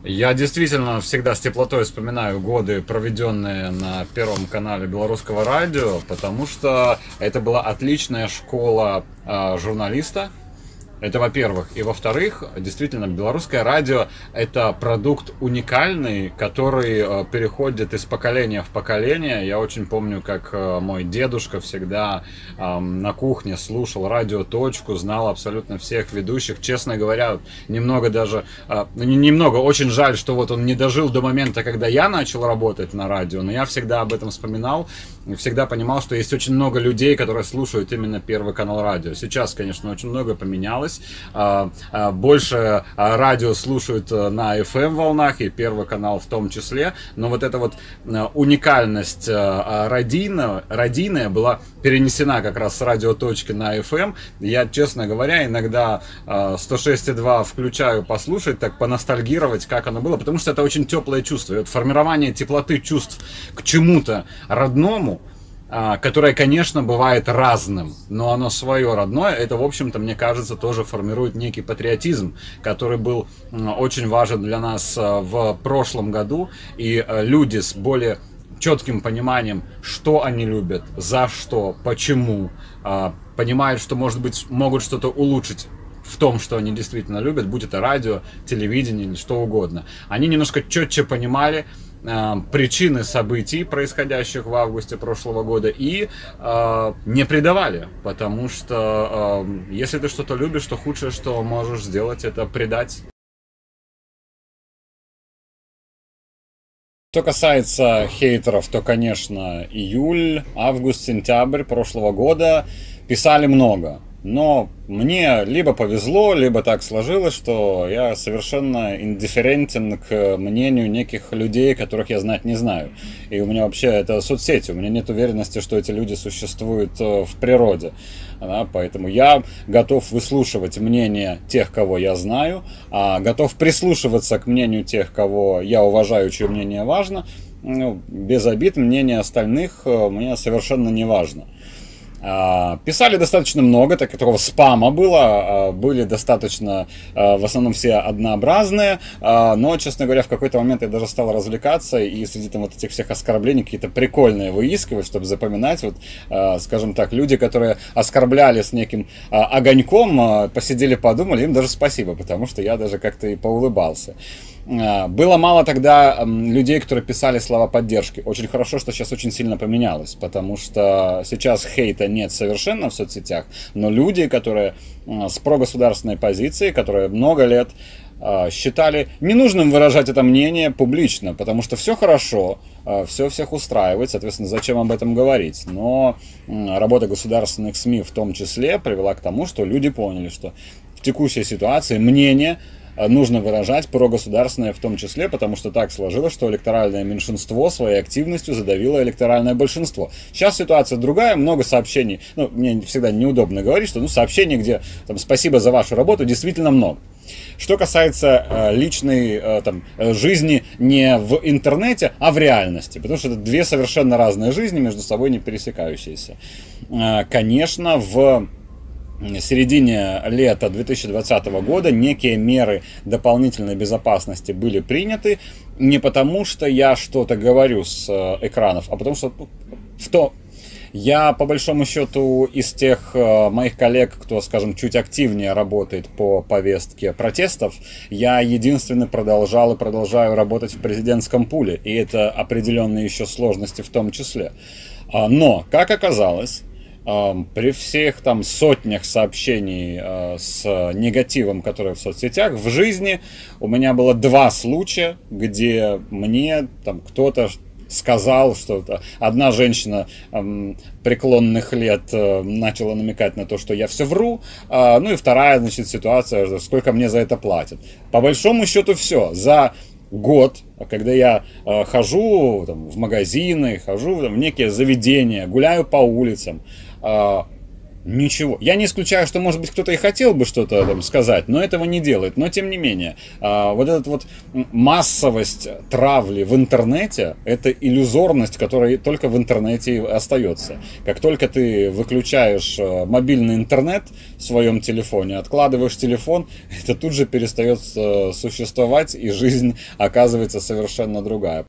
Я действительно всегда с теплотой вспоминаю годы, проведенные на Первом канале Белорусского радио, потому что это была отличная школа журналиста. Это во-первых. И во-вторых, действительно, белорусское радио — это продукт уникальный, который переходит из поколения в поколение. Я очень помню, как мой дедушка всегда на кухне слушал радио «Точку», знал абсолютно всех ведущих. Честно говоря, немного даже, немного, очень жаль, что вот он не дожил до момента, когда я начал работать на радио, но я всегда об этом вспоминал и всегда понимал, что есть очень много людей, которые слушают именно Первый канал радио. Сейчас, конечно, очень много поменялось. Больше радио слушают на FM волнах, и Первый канал в том числе, но вот эта вот уникальность радийная была перенесена как раз с радиоточки на FM. Я, честно говоря, иногда 106.2 включаю послушать, так поностальгировать, как оно было, потому что это очень теплое чувство. И вот формирование теплоты чувств к чему-то родному, которое, конечно, бывает разным, но оно свое родное, это, в общем-то, мне кажется, тоже формирует некий патриотизм, который был очень важен для нас в прошлом году, и люди с более четким пониманием, что они любят, за что, почему, понимают, что, может быть, могут что-то улучшить в том, что они действительно любят, будь это радио, телевидение или что угодно. Они немножко четче понимали причины событий, происходящих в августе прошлого года, и не предавали, потому что если ты что-то любишь, то худшее, что можешь сделать, это предать. Что касается хейтеров, то, конечно, июль, август, сентябрь прошлого года писали много. Но мне либо повезло, либо так сложилось, что я совершенно индифферентен к мнению неких людей, которых я знать не знаю. И у меня вообще это соцсети, у меня нет уверенности, что эти люди существуют в природе. Да, поэтому я готов выслушивать мнение тех, кого я знаю, а готов прислушиваться к мнению тех, кого я уважаю, чье мнение важно. Ну, без обид, мнение остальных мне совершенно не важно. Писали достаточно много, такого спама было, были достаточно, в основном все однообразные, но, честно говоря, в какой-то момент я даже стал развлекаться и среди там вот этих всех оскорблений какие-то прикольные выискивать, чтобы запоминать. Вот, скажем так, люди, которые оскорбляли с неким огоньком, посидели, подумали, им даже спасибо, потому что я даже как-то и поулыбался. Было мало тогда людей, которые писали слова поддержки. Очень хорошо, что сейчас очень сильно поменялось, потому что сейчас хейта нет совершенно в соцсетях, но люди, которые с прогосударственной позиции, которые много лет считали ненужным выражать это мнение публично, потому что все хорошо, все всех устраивает, соответственно, зачем об этом говорить. Но работа государственных СМИ в том числе привела к тому, что люди поняли, что в текущей ситуации мнение нужно выражать прогосударственное в том числе, потому что так сложилось, что электоральное меньшинство своей активностью задавило электоральное большинство. Сейчас ситуация другая, много сообщений, ну, мне всегда неудобно говорить, что сообщений, где там спасибо за вашу работу, действительно много. Что касается личной жизни не в интернете, а в реальности, потому что это две совершенно разные жизни, между собой не пересекающиеся. Конечно, в середине лета 2020 года некие меры дополнительной безопасности были приняты не потому, что я что-то говорю с экранов, а потому что я, по большому счету, из тех моих коллег, кто, скажем, чуть активнее работает по повестке протестов, я единственный продолжал и продолжаю работать в президентском пуле, и это определенные еще сложности в том числе. Но, как оказалось, при всех там сотнях сообщений с негативом, которые в соцсетях, в жизни у меня было 2 случая, где мне там кто-то сказал, что одна женщина преклонных лет начала намекать на то, что я все вру, ну и вторая, значит, ситуация, сколько мне за это платят. По большому счету все. За год, когда я хожу в магазины, хожу в некие заведения, гуляю по улицам, Ничего. Я не исключаю, что, может быть, кто-то и хотел бы что-то там сказать, но этого не делает. Но, тем не менее, вот эта вот массовость травли в интернете, это иллюзорность, которая только в интернете остается. Как только ты выключаешь мобильный интернет в своем телефоне, откладываешь телефон, это тут же перестает существовать, и жизнь оказывается совершенно другая.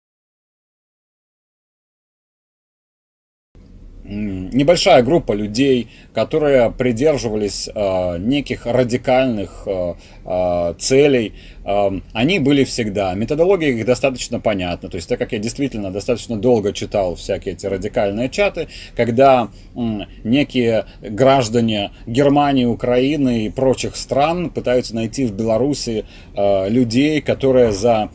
Небольшая группа людей, которые придерживались неких радикальных целей, они были всегда. Методология их достаточно понятна. То есть, так как я действительно достаточно долго читал всякие эти радикальные чаты, когда некие граждане Германии, Украины и прочих стран пытаются найти в Беларуси людей, которые за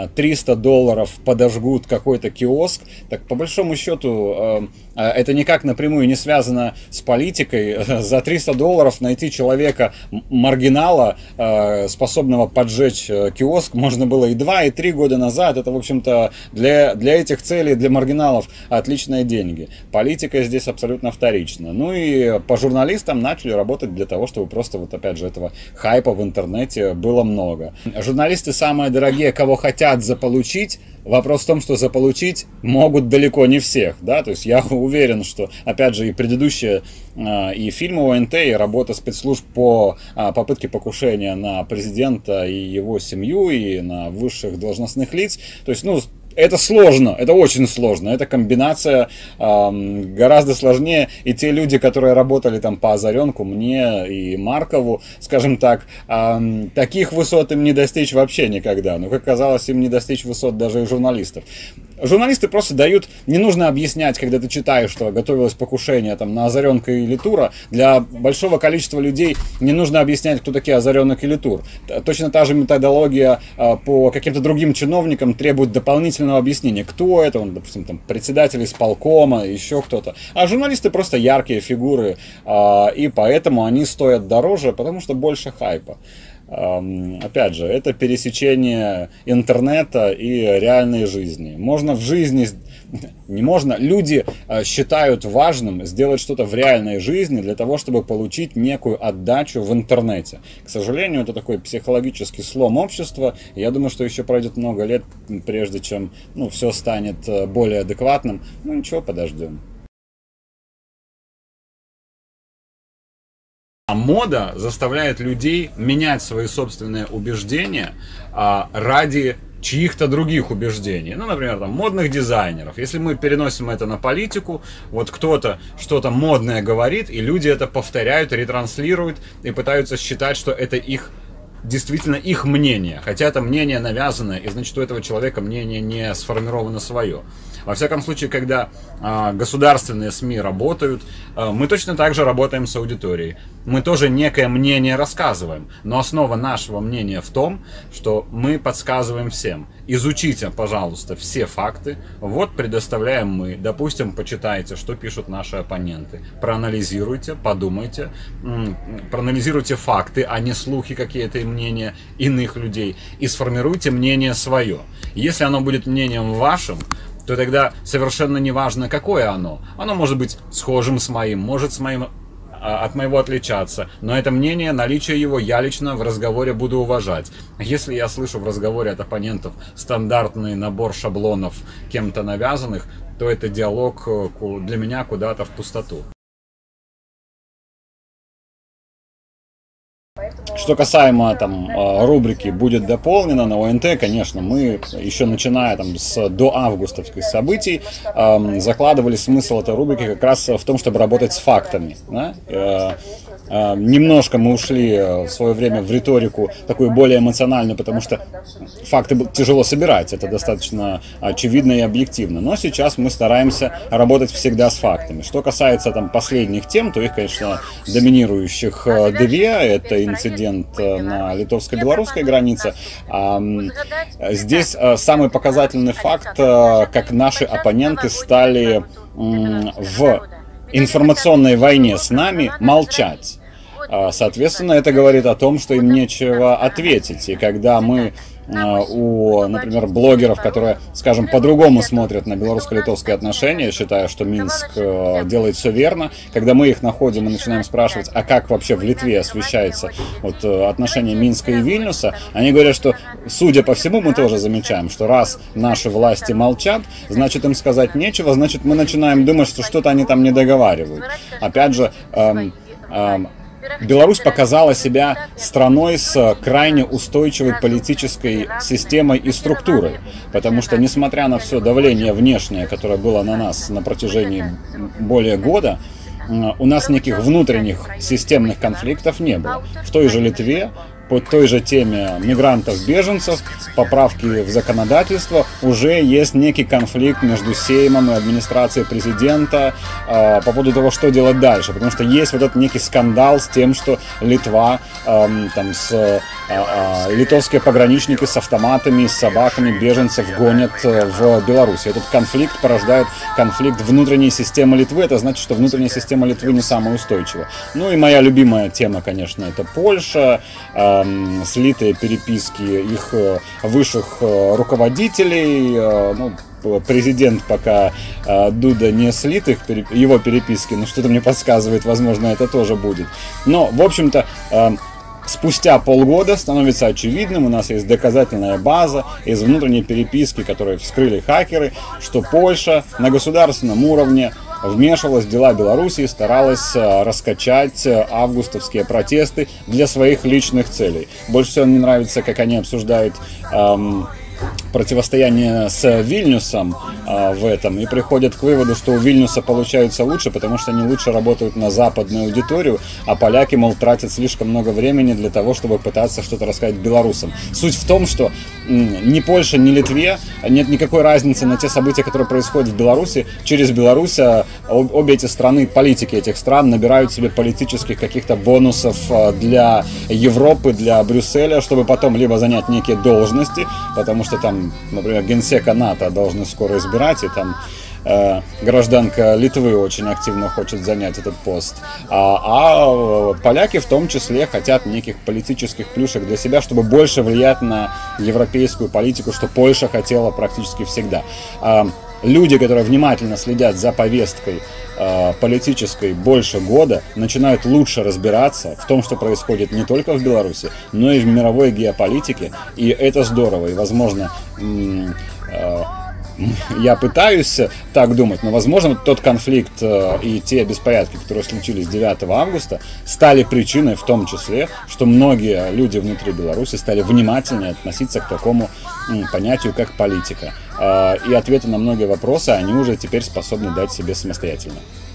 $300 подожгут какой-то киоск, так по большому счету это никак напрямую не связано с политикой. За $300 найти человека, маргинала, способного поджечь киоск, можно было и 2, и 3 года назад. Это, в общем-то, для этих целей, для маргиналов отличные деньги. Политика здесь абсолютно вторична. Ну и по журналистам начали работать для того, чтобы просто, вот опять же, этого хайпа в интернете было много. Журналисты самые дорогие, кого хотят заполучить. Вопрос в том, что заполучить могут далеко не всех, да, то есть я уверен, что, опять же, и предыдущие, и фильмы ОНТ, и работа спецслужб по попытке покушения на президента и его семью, и на высших должностных лиц, то есть, ну, это сложно, это очень сложно, эта комбинация гораздо сложнее, и те люди, которые работали там по Озаренку, мне и Маркову, скажем так, таких высот им не достичь вообще никогда, но, как казалось, им не достичь высот даже и журналистов. Журналисты просто дают, не нужно объяснять, когда ты читаешь, что готовилось покушение там на Озаренка или Тура, для большого количества людей не нужно объяснять, кто такие Озаренок или Тур. Точно та же методология по каким-то другим чиновникам требует дополнительного объяснения, кто это, он, допустим, там, председатель исполкома, еще кто-то. А журналисты просто яркие фигуры, и поэтому они стоят дороже, потому что больше хайпа. Опять же, это пересечение интернета и реальной жизни. Можно в жизни, не можно, люди считают важным сделать что-то в реальной жизни для того, чтобы получить некую отдачу в интернете. К сожалению, это такой психологический слом общества. Я думаю, что еще пройдет много лет, прежде чем, ну, все станет более адекватным. Ну ничего, подождем. А мода заставляет людей менять свои собственные убеждения ради чьих-то других убеждений. Ну, например, там, модных дизайнеров. Если мы переносим это на политику, вот кто-то что-то модное говорит, и люди это повторяют, ретранслируют и пытаются считать, что это их, действительно их мнение. Хотя это мнение навязанное, и значит, у этого человека мнение не сформировано свое. Во всяком случае, когда государственные СМИ работают, мы точно так же работаем с аудиторией. Мы тоже некое мнение рассказываем, но основа нашего мнения в том, что мы подсказываем всем. Изучите, пожалуйста, все факты. Вот предоставляем мы. Допустим, почитайте, что пишут наши оппоненты. Проанализируйте, подумайте, проанализируйте факты, а не слухи какие-то и мнения иных людей. И сформируйте мнение свое. Если оно будет мнением вашим, то тогда совершенно не важно, какое оно. Оно может быть схожим с моим, может от моего отличаться. Но это мнение, наличие его я лично в разговоре буду уважать. Если я слышу в разговоре от оппонентов стандартный набор шаблонов, кем-то навязанных, то это диалог для меня куда-то в пустоту. Что касаемо там рубрики «Будет дополнено» на ОНТ, конечно, мы еще начиная там с доавгустовских событий закладывали смысл этой рубрики как раз в том, чтобы работать с фактами. Да? Немножко мы ушли в свое время в риторику такую более эмоциональную, потому что факты тяжело собирать, это достаточно очевидно и объективно. Но сейчас мы стараемся работать всегда с фактами. Что касается там последних тем, то их, конечно, доминирующих две. Это инцидент на литовско-белорусской границе. Здесь самый показательный факт, как наши оппоненты стали в информационной войне с нами молчать. Соответственно, это говорит о том, что им нечего ответить. И когда мы у, например, блогеров, которые, скажем, по-другому смотрят на белорусско-литовские отношения, считая, что Минск делает все верно. Когда мы их находим и начинаем спрашивать, а как вообще в Литве освещается вот отношения Минска и Вильнюса, они говорят, что, судя по всему, мы тоже замечаем, что раз наши власти молчат, значит, им сказать нечего, значит, мы начинаем думать, что что-то они там не договаривают. Опять же, Беларусь показала себя страной с крайне устойчивой политической системой и структурой, потому что, несмотря на все давление внешнее, которое было на нас на протяжении более года, у нас никаких внутренних системных конфликтов не было. В той же Литве по той же теме мигрантов-беженцев, поправки в законодательство, уже есть некий конфликт между Сеймом и администрацией президента по поводу того, что делать дальше. Потому что есть вот этот некий скандал с тем, что Литва, литовские пограничники с автоматами, с собаками беженцев гонят в Беларусь. Этот конфликт порождает конфликт внутренней системы Литвы. Это значит, что внутренняя система Литвы не самая устойчивая. Ну и моя любимая тема, конечно, это Польша. Слитые переписки их высших руководителей. Президент пока Дуда не слит его переписки, но что-то мне подсказывает, возможно, это тоже будет. Но, в общем-то, спустя полгода становится очевидным, у нас есть доказательная база из внутренней переписки, которую вскрыли хакеры, что Польша на государственном уровне вмешивалась в дела Беларуси и старалась раскачать августовские протесты для своих личных целей. Больше всего мне нравится, как они обсуждают противостояние с Вильнюсом в этом и приходят к выводу, что у Вильнюса получается лучше, потому что они лучше работают на западную аудиторию, а поляки, мол, тратят слишком много времени для того, чтобы пытаться что-то рассказать белорусам. Суть в том, что ни Польше, ни Литве нет никакой разницы на те события, которые происходят в Беларуси. Через Беларусь обе эти страны, политики этих стран набирают себе политических каких-то бонусов для Европы, для Брюсселя, чтобы потом либо занять некие должности, потому что там, например, генсека НАТО должны скоро избирать, и там гражданка Литвы очень активно хочет занять этот пост. А поляки в том числе хотят неких политических плюшек для себя, чтобы больше влиять на европейскую политику, что Польша хотела практически всегда. Люди, которые внимательно следят за повесткой политической больше года, начинают лучше разбираться в том, что происходит не только в Беларуси, но и в мировой геополитике. И это здорово. И, возможно, я пытаюсь так думать, но, возможно, тот конфликт и те беспорядки, которые случились 9 августа, стали причиной в том числе, что многие люди внутри Беларуси стали внимательнее относиться к такому понятию, как политика. И ответы на многие вопросы они уже теперь способны дать себе самостоятельно.